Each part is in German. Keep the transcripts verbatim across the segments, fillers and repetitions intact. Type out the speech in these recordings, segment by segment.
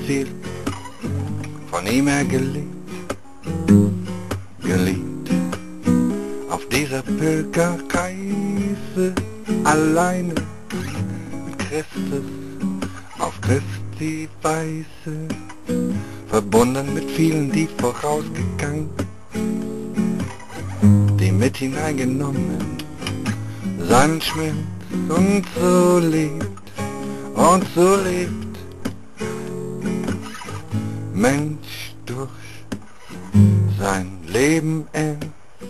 Ziel, von ihm her geliebt, geliebt. Auf dieser Pilgerreise alleine mit Christus auf Christi Weise, verbunden mit vielen, die vorausgegangen, die mit hineingenommen seinen Schmerz und so lebt und so lebt Mensch durch sein Leben erst.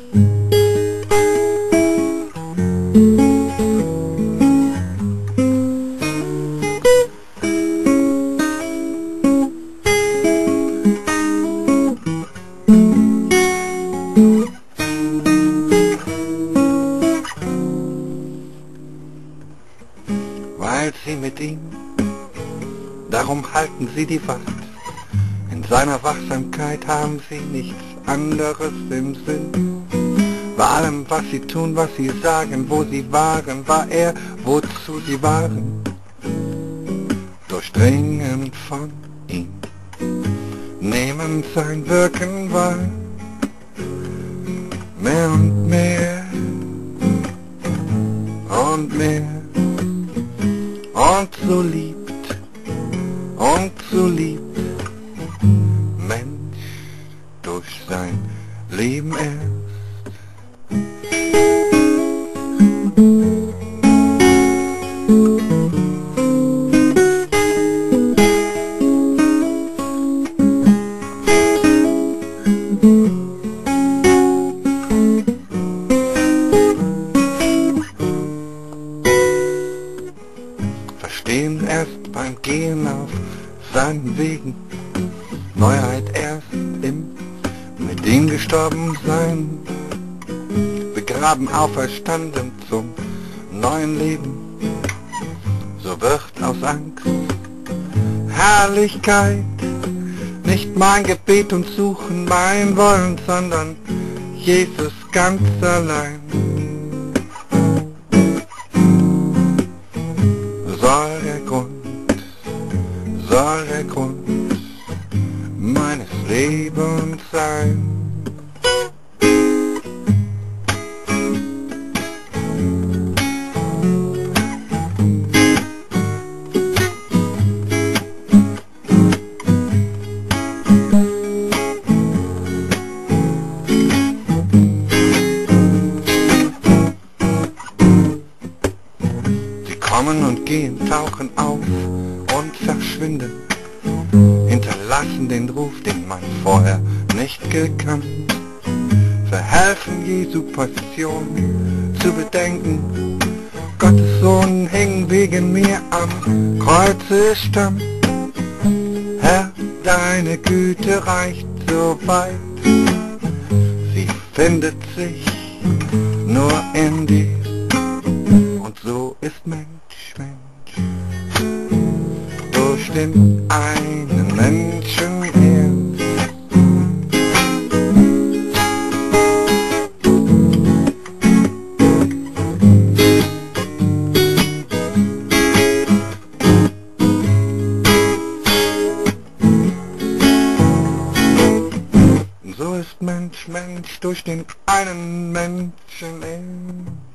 Weil sie mit ihm, darum halten sie die Wacht. In seiner Wachsamkeit haben sie nichts anderes im Sinn. Bei allem, was sie tun, was sie sagen, wo sie waren, war er, wozu sie waren, durchdringend von ihm, nehmen sein Wirken wahr, mehr und mehr und mehr. Und so liebt, und so liebt Mensch durch sein Leben erst. Verstehen erst beim Gehen auf seinen Wegen, Neuheit erst im mit ihm gestorben sein, begraben, auferstanden zum neuen Leben. So wird aus Angst Herrlichkeit nicht mein Gebet und Suchen, mein Wollen, sondern Jesus ganz allein. Soll der Grund, soll der Grund meines Lebens sein. Kommen und gehen, tauchen auf und verschwinden, hinterlassen den Ruf, den man vorher nicht gekannt, verhelfen Jesu Passion zu bedenken. Gottes Sohn hing wegen mir am Kreuze stand. Herr, deine Güte reicht so weit, sie findet sich nur in dir. Und so ist Mensch, Mensch, durch den einen Menschen erst. So ist Mensch, Mensch, durch den einen Menschen erst.